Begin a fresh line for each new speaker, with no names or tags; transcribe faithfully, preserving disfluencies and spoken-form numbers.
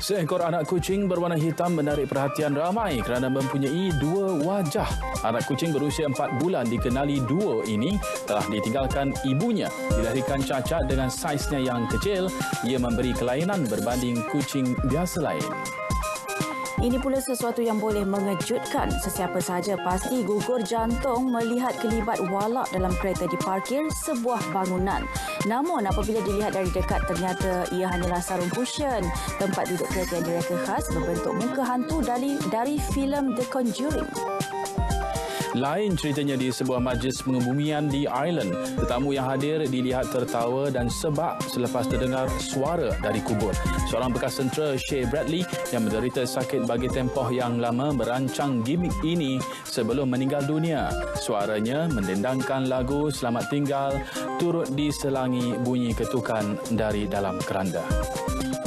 Seekor anak kucing berwarna hitam menarik perhatian ramai kerana mempunyai dua wajah. Anak kucing berusia empat bulan dikenali duo ini telah ditinggalkan ibunya. Dilahirkan cacat dengan saiznya yang kecil, ia memberi kelainan berbanding kucing biasa lain.
Ini pula sesuatu yang boleh mengejutkan. Sesiapa sahaja pasti gugur jantung melihat kelibat walak dalam kereta diparkir sebuah bangunan. Namun apabila dilihat dari dekat, ternyata ia hanyalah sarung cushion, tempat duduk kereta yang direka khas berbentuk muka hantu dari, dari filem The Conjuring.
Lain ceritanya di sebuah majlis pengebumian di Ireland. Tetamu yang hadir dilihat tertawa dan sebab selepas terdengar suara dari kubur. Seorang bekas tentera, Shay Bradley, yang menderita sakit bagi tempoh yang lama, merancang gimmick ini sebelum meninggal dunia. Suaranya mendendangkan lagu Selamat Tinggal turut diselangi bunyi ketukan dari dalam keranda.